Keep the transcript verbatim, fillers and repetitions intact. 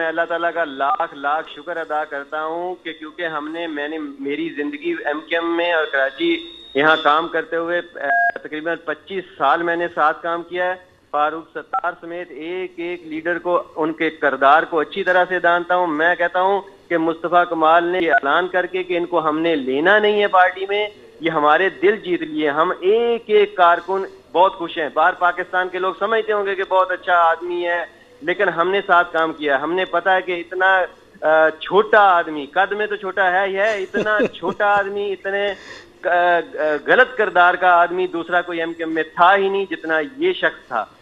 मैं अल्लाह ताला का लाख लाख शुक्र अदा करता हूँ कि क्योंकि हमने मैंने मेरी जिंदगी एमकेएम में और कराची यहाँ काम करते हुए तकरीबन पच्चीस साल मैंने साथ काम किया है। फारूक सत्तार समेत एक एक लीडर को, उनके किरदार को अच्छी तरह से जानता हूँ। मैं कहता हूँ कि मुस्तफा कमाल ने ये ऐलान करके कि इनको हमने लेना नहीं है पार्टी में, ये हमारे दिल जीत लिए। हम एक एक कारकुन बहुत खुश हैं। बाहर पाकिस्तान के लोग समझते होंगे कि बहुत अच्छा आदमी है, लेकिन हमने साथ काम किया। हमने पता है कि इतना छोटा आदमी, कद में तो छोटा है ही है, इतना छोटा आदमी, इतने गलत किरदार का आदमी दूसरा कोई एमकेएम में था ही नहीं जितना ये शख्स था।